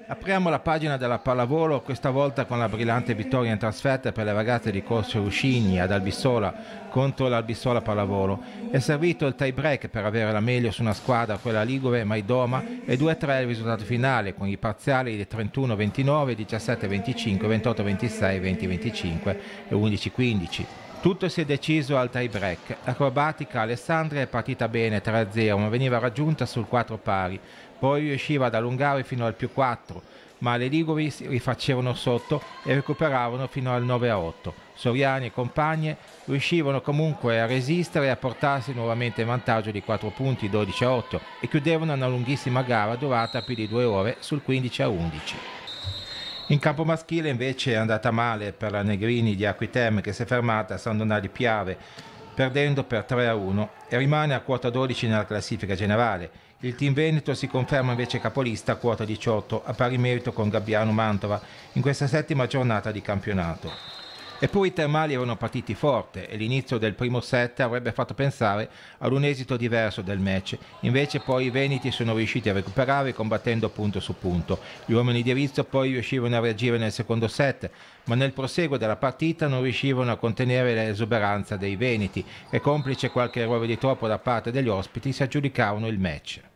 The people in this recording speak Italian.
Apriamo la pagina della pallavolo, questa volta con la brillante vittoria in trasferta per le ragazze di Corso Ruscini ad Albissola contro l'Albissola Pallavolo. È servito il tie break per avere la meglio su una squadra, quella ligure Maidoma, e 2-3 il risultato finale con i parziali di 31-29, 17-25, 28-26, 20-25 e 11-15. Tutto si è deciso al tie break. L'acrobatica Alessandria è partita bene 3-0, ma veniva raggiunta sul 4 pari. Poi riusciva ad allungare fino al più 4, ma le liguri si rifacevano sotto e recuperavano fino al 9-8. Soriani e compagne riuscivano comunque a resistere e a portarsi nuovamente in vantaggio di 4 punti 12-8 e chiudevano una lunghissima gara durata più di 2 ore sul 15-11. In campo maschile invece è andata male per la Negrini di Acquiterme, che si è fermata a San Donà di Piave perdendo per 3-1 e rimane a quota 12 nella classifica generale. Il team Veneto si conferma invece capolista a quota 18 a pari merito con Gabbiano Mantova in questa settima giornata di campionato. Eppure i termali erano partiti forte e l'inizio del primo set avrebbe fatto pensare ad un esito diverso del match. Invece poi i veneti sono riusciti a recuperare combattendo punto su punto. Gli uomini di Rizzo poi riuscivano a reagire nel secondo set, ma nel proseguo della partita non riuscivano a contenere l'esuberanza dei veneti e, complice qualche errore di troppo da parte degli ospiti, si aggiudicavano il match.